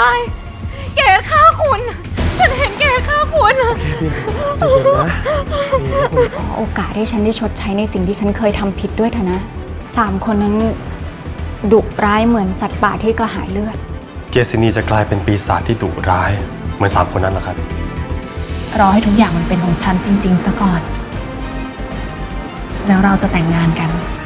าย แกฆ่าคุณ ฉันเห็นแกฆ่าคุณจะเย็นนะขอโอกาสให้ฉันได้ชดใช้ในสิ่งที่ฉันเคยทำผิดด้วยเถอะนะ3 คนนั้นดุร้ายเหมือนสัตว์ป่าที่กระหายเลือดเกษินีจะกลายเป็นปีศาจที่ดุร้ายเหมือน3 คนนั้นเหรอครับรอให้ทุกอย่างมันเป็นของฉันจริงๆซะก่อนแล้วเราจะแต่งงานกัน